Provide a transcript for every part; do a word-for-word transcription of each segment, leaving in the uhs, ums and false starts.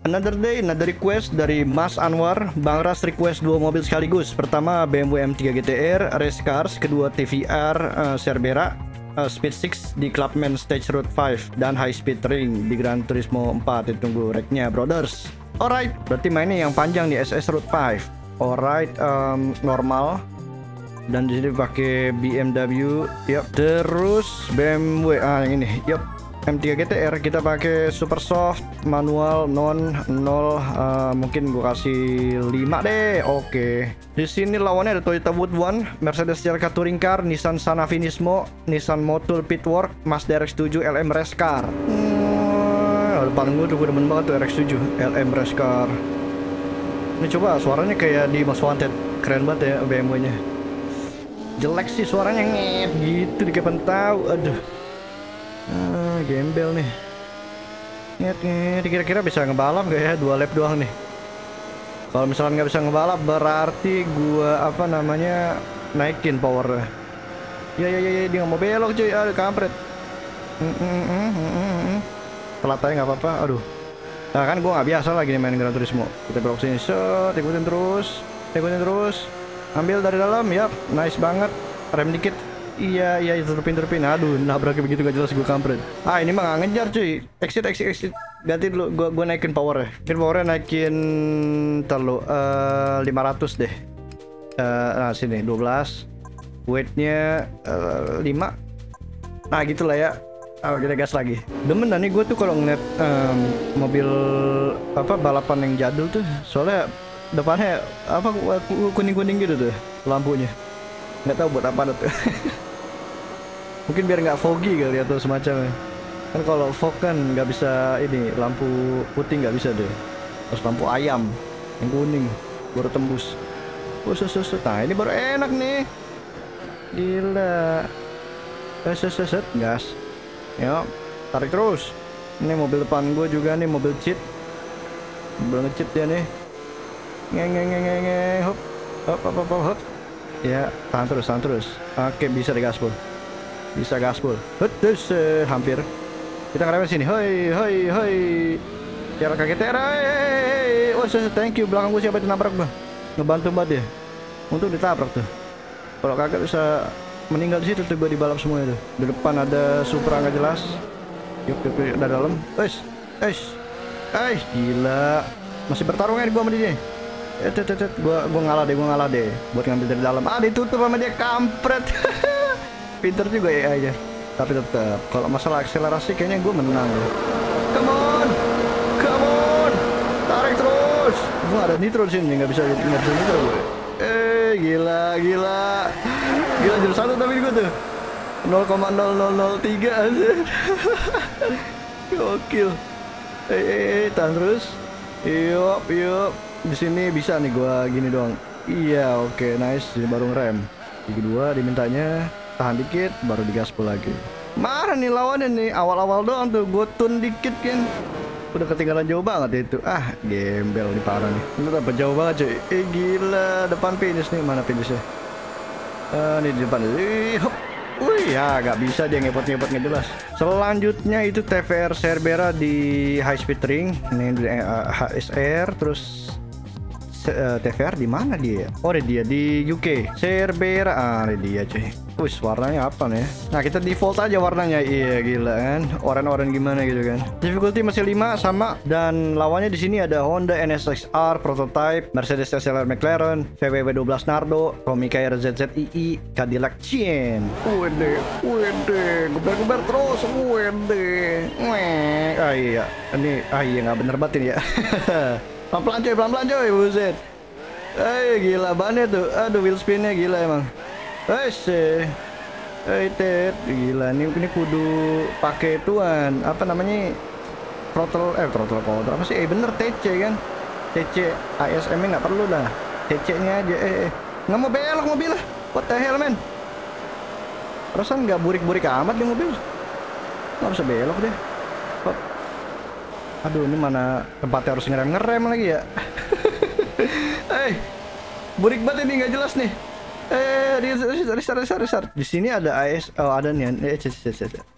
Another day, another request dari Mas Anwar. Bang Ras request dua mobil sekaligus. Pertama B M W M tiga G T R Race Cars, kedua T V R uh, Cerbera uh, Speed enam di Clubman Stage Road lima dan High Speed Ring di Gran Turismo empat. Ditunggu reknya, brothers. Alright, berarti mainnya yang panjang di S S Road lima. Alright, um, normal. Dan di sini pakai B M W. Yup. Terus B M W ah yang ini. Yup. M tiga G T R kita pakai super soft manual non nol, uh, mungkin gua kasih lima deh. Oke. Okay. Di sini lawannya ada Toyota Wood One, Mercedes C L K Touring Car, Nissan Sanafinismo, Nissan Motul Pitwork, Mazda R X tujuh L M Race Car. Hmm, depan gua tuh gua demen banget tuh R X tujuh L M Race Car. Ini coba suaranya kayak di Most Wanted. Keren banget ya B M W-nya. Jelek sih suaranya, nget gitu di kapan tahu. Aduh. Ah, gembel nih. Nget nget. Kira-kira bisa ngebalap gak ya? Dua lap doang nih. Kalau misalnya nggak bisa ngebalap berarti gua apa namanya naikin powernya. Ya ya ya, ya. Dia nggak mau belok cuy. Aduh kampret. Mm -mm -mm -mm -mm. Telat aja nggak apa-apa. Aduh. Nah kan gua nggak biasa lagi nih main Gran Turismo. Kita belok sini. Set. Ikutin terus. Ikutin terus. Ambil dari dalam. Yap. Nice banget. Rem dikit. Iya iya terpin terpin. Aduh nabraknya begitu gak jelas gue kampret. Ah ini mah gak ngejar cuy. Exit exit exit. Ganti dulu gue gue naikin powernya. Naikin powernya naikin terlalu uh, lima ratus deh. Uh, nah sini dua belas. Weightnya uh, lima. Nah gitulah ya. Oh, kita gas lagi. Demen nih gue tuh kalau ngeliat um, mobil apa balapan yang jadul tuh. Soalnya depannya apa kuning-kuning gitu tuh lampunya. Nggak tahu buat apa tuh. Mungkin biar nggak foggy kali atau semacamnya. Kan kalau fog kan nggak bisa ini, lampu putih nggak bisa deh. Terus lampu ayam yang kuning baru tembus. Oh seset, nah ini baru enak nih. Gila. Seset seset gas. Yuk tarik terus. Ini mobil depan gue juga nih, mobil cheat. Mobil nge-cheat dia nih. Nge nge nge nge nge hop hop hop hop hop. Ya, tahan terus, tahan terus. Oke, bisa digaspol. Bisa gaspol. Terus uh, hampir. Kita ngerem sini. Hoi, hoi, hoi. Cara kaget tera. Oh, thank you. Belakang gue siapa itu nabrak gua. Ngebantu banget ya. Untuk ditabrak tuh. Kalau kagak bisa meninggal di situ tuh gue dibalap semua itu. Di depan ada Supra nggak jelas. Yuk, yuk, yuk, dari dalam. Wes, wes. Eh, gila. Masih bertarung ya di gua sama dia. Eh, tet, tet, gua gua ngalah deh, gua ngalah deh buat ngambil dari dalam. Ah, ditutup sama dia, kampret. Pinter juga ya aja. Tapi tetap kalau masalah akselerasi kayaknya gua menang loh. Come on. Come on. Tarik terus. Gua ada nitro di sini, nggak bisa nggak bisa nitro gue. Eh, gila, gila. Gila jurus satu tapi gua tuh. nol koma nol nol nol tiga aja. Gokil. Eh, eh, eh, tahan terus. Yuk, yuk. Di sini bisa nih gua gini doang. Iya, oke, okay, nice. Ini baru ngerem. Di kedua dimintanya tahan dikit, baru digaspol lagi. Marah nih lawannya nih. Awal-awal doang tuh gua tune dikit kan. Udah ketinggalan jauh banget itu. Ah, gembel nih parah nih. Ini dapat jauh banget cuy. Eh gila, depan finish nih. Mana finishnya? Uh, ini di depan. Ih, hop. Wih ya gak bisa dia ngepot-ngepot nggak jelas. Selanjutnya itu T V R Cerbera di High Speed Ring. Ini uh, H S R terus uh, T V R di mana dia? Oh dia di U K. Cerbera ah ini dia cuy. Wih warnanya apa nih? Nah kita default aja warnanya. Iya gila kan. Oren-oren gimana gitu kan. Difficulty masih lima sama dan lawannya di sini ada Honda N S X R prototype, Mercedes S L R McLaren, V W W dua belas Nardo, Tomica R Z Z I I, Cadillac Cien. Wede, wede, geber-geber terus, wede. Weh, ah iya, ini ah iya nggak bener batin ya. Pelan-pelan coy, pelan-pelan coy, buset. Eh gila banget tuh, aduh wheel spinnya gila emang. Eh sih, eh tet, gila nih ini kudu pakai tuan apa namanya throttle eh throttle control apa sih? Eh bener T C kan? T C A S M-nya nggak perlu lah, T C-nya aja. Eh, eh. Nggak mau belok mobil lah, what the hell man? Perasaan nggak burik-burik amat di mobil, nggak bisa belok deh. Hop. Aduh ini mana tempatnya harus ngerem-ngerem lagi ya? Eh, burik banget ini nggak jelas nih. Eh, restart, restart, restart, restart. Di sini ada A S, oh ada nih, eh, c, c, c, c.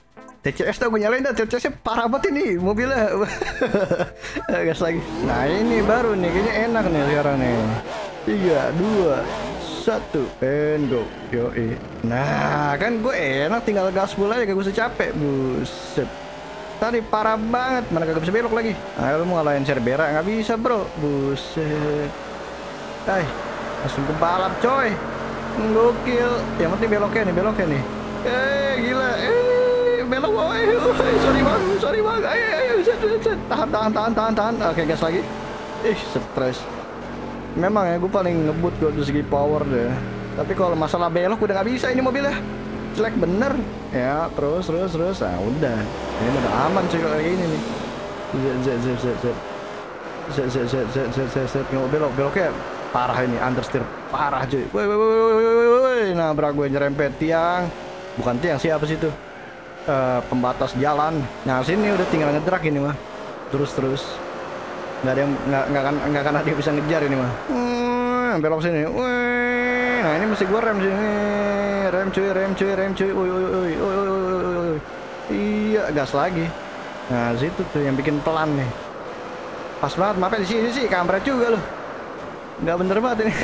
T C S tuh gue nyalain dah, T C S-nya parah banget ini mobilnya. Gas lagi. Nah ini baru nih, kayaknya enak nih sekarang nih. Tiga, dua, satu, and go. Yoi. Nah kan gue enak, tinggal gaspol aja, gak usah capek. Buset. Tadi parah banget, mana kagak bisa belok lagi. Ayo lu mau ngalahin Cerbera, nggak bisa bro. Buset. Hai, langsung ke balap coy. Gokil. Yang penting beloknya nih, beloknya nih. Eh gila. Eh belok boy. Sorry bang, sorry bang. Ayo ayo set, set. Tahan tahan tahan tahan tahan. Oke gas lagi. Ih stres. Memang ya gue paling ngebut gue dari segi power deh. Tapi kalau masalah belok udah nggak bisa ini mobilnya. Jelek bener. Ya terus terus terus. Nah udah. Ini udah aman sih kalau kayak gini nih. Zet zet zet zet zet. Zet zet zet zet zet zet zet. Nggak belok beloknya parah ini, understeer parah cuy. Woi woi woi woi woi woi. Nah brak gue nyerempet tiang. Bukan tiang sih, apa sih itu? Uh, pembatas jalan. Nah sini udah tinggal ngedrak ini mah. Terus terus. Nggak ada yang nggak nggak akan nggak akan ada yang bisa ngejar ini mah. Hmm, belok sini. Woi. Nah ini mesti gue rem sini. Rem cuy, rem cuy, rem cuy. Woi woi woi woi woi. Iya gas lagi. Nah situ tuh yang bikin pelan nih. Pas banget, maafnya di sini sih kampret juga loh. Nggak bener banget ini.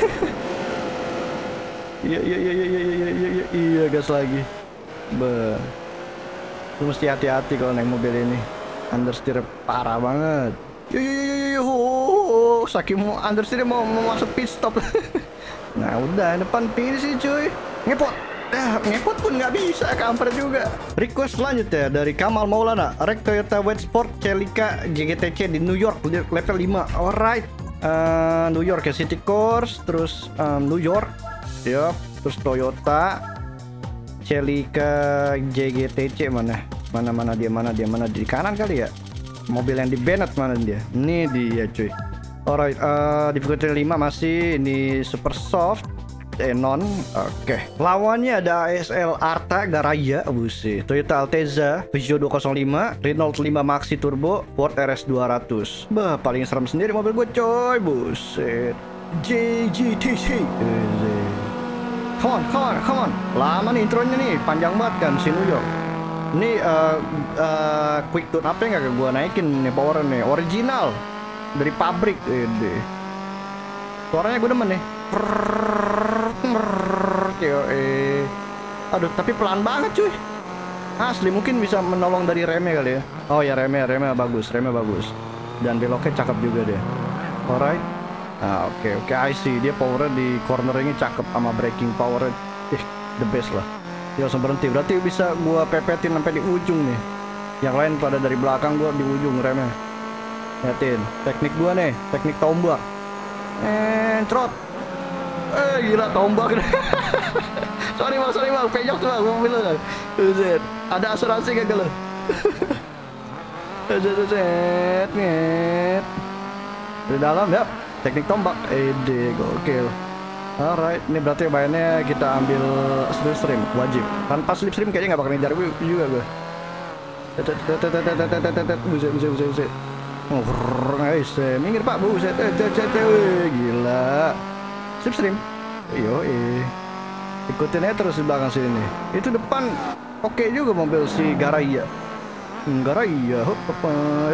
Iya iya iya iya iya iya iya iya iya gas lagi. Be. Lu mesti hati-hati kalau naik mobil ini. Understeer parah banget. Yo yo yo yo yo. Oh, saking mau understeer mau, mau masuk pit stop. Nah udah depan finish sih cuy. Ngepot. Eh, ngepot pun nggak bisa, kampret juga. Request selanjutnya dari Kamal Maulana, Rek Toyota White Sport Celica J G T C di New York level lima. Alright. Uh, New York ya, City Course, terus um, New York, yup, terus Toyota Celica J G T C mana, mana mana dia mana dia mana di kanan kali ya, mobil yang di Bennett mana dia, ini dia cuy. Alright, uh, difficulty lima masih ini super soft, eh non, oke. Okay. Lawannya ada A S L Arta Garaya, buset, Toyota Altezza, Peugeot dua nol lima, Renault lima Maxi Turbo, Ford R S dua ratus. Bah, paling serem sendiri mobil gue coy, buset. J G T C. Come on, come on, come on. Lama nih intronya nih, panjang banget kan si New York. Ini uh, uh, quick tune up nya nggak gue naikin nih power nih, original dari pabrik. Ede. Suaranya gue demen nih. Yo, eh. Aduh, tapi pelan banget cuy. Asli mungkin bisa menolong dari remnya kali ya. Oh ya remnya, remnya bagus, remnya bagus. Dan beloknya cakep juga dia. Alright. Nah, oke okay, oke okay, I see. Dia powernya di corneringnya cakep sama braking powernya. Ih, the best lah. Dia langsung berhenti. Berarti bisa gua pepetin sampai di ujung nih. Yang lain pada dari belakang gua di ujung remnya. Lihatin, teknik gua nih, teknik tombak. Eh, trot. Eh, gila tombak. Sorry bang, sorry bang, penyok tuh bang, mobil lo. Ada asuransi gak lo? Zet, zet, net. Di dalam ya, teknik tombak. Ede, gokil. Alright, ini berarti bayarnya kita ambil slipstream, wajib. Tanpa slipstream kayaknya nggak bakal ngejar gue juga gue. Buset, buset, buset, buset. Oh, guys, minggir pak, buset, gila. Slipstream, yo eh, ikutin aja terus di belakang sini. Itu depan, oke okay juga mobil si Garaya. Garaya, hop, hop,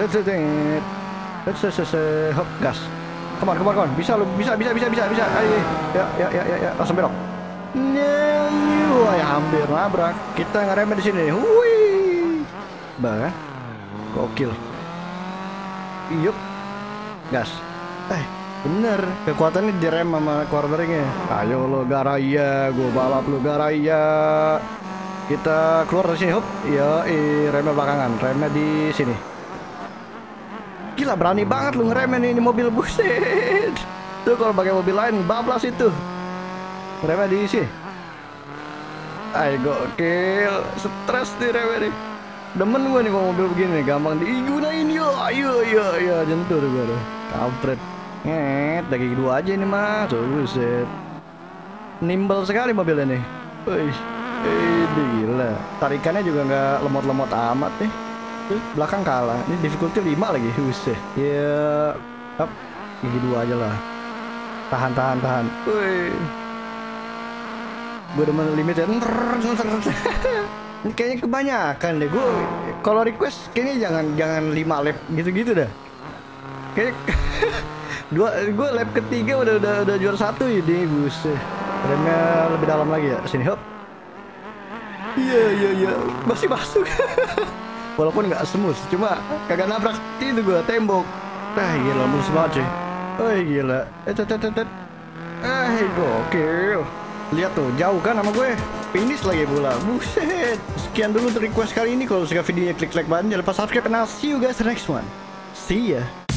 hop, gas. Come on, come on, come on. Bisa lu, bisa, bisa, bisa, bisa, bisa. Ayo, ya, ya, ya, ya, ya, langsung belok. Wah, ya hampir nabrak. Kita ngeremnya di sini. Wih, bah, gokil. Yup, gas. Eh, bener. Kekuatannya direm sama corneringnya. Ayo lo Garaya, gua balap lo Garaya. Kita keluar dari sini, hop. Ya, eh, remnya belakangan, remnya di sini. Gila berani banget lu ngeremnya nih, ini mobil, buset. Tuh kalau pakai mobil lain bablas itu. Remnya di sini. Ayo gokil, stres nih remnya nih. Demen gua nih kalau mobil begini, gampang digunain yo. Ayo, ayo, ayo, jentur gua tuh. Kampret. Nget, daging dua aja ini mah. Tuh, buset. Nimble sekali mobilnya nih. Wih, eh, gila. Tarikannya juga nggak lemot-lemot amat nih. Belakang kalah, ini difficulty lima lagi, buset. Ya, up, gigi dua aja lah. Tahan, tahan, tahan. Wih, gue demen limit ya. Ini kayaknya kebanyakan deh. Gue kalau request kayaknya jangan jangan lima lap gitu-gitu dah. Kayak dua gue lap ketiga udah udah udah juara satu ini, buset. Remnya lebih dalam lagi ya. Sini hop. Iya iya iya, masih masuk. Walaupun nggak smooth, cuma kagak nabrak itu gue tembok. Ah gila, mulus banget cuy. Oh gila. Eh tet tet tet. Ah gokil. Lihat tuh, jauh kan sama gue. Finish lagi pula. Buset. Sekian dulu untuk request kali ini. Kalau suka videonya klik like button, jangan lupa subscribe, and I'll see you guys the next one. See ya.